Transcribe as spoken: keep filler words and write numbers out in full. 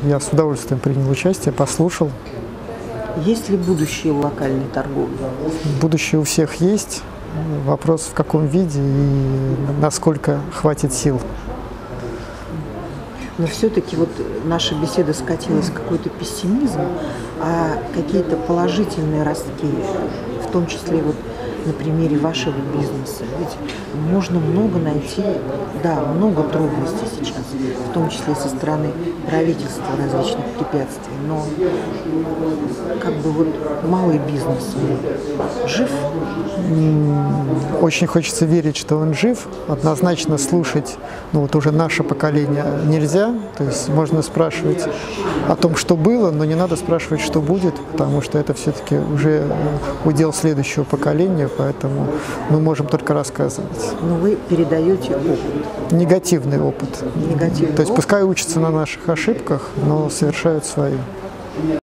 я с удовольствием принял участие, послушал. Есть ли будущее у локальной торговли? Будущее у всех есть. Вопрос, в каком виде и насколько хватит сил. Но все-таки вот наша беседа скатилась в какой-то пессимизм, а какие-то положительные ростки, в том числе вот на примере вашего бизнеса. Ведь можно много найти, да, много трудностей сейчас, в том числе со стороны правительства, различных препятствий, но как бы вот малый бизнес жив? Очень хочется верить, что он жив. Однозначно слушать, ну вот уже наше поколение нельзя. То есть можно спрашивать о том, что было, но не надо спрашивать, что будет, потому что это все-таки уже удел следующего поколения, поэтому мы можем только рассказывать. Но вы передаете опыт. Негативный опыт. Негативный То есть опыт. пускай учатся на наших ошибках, но совершают свои.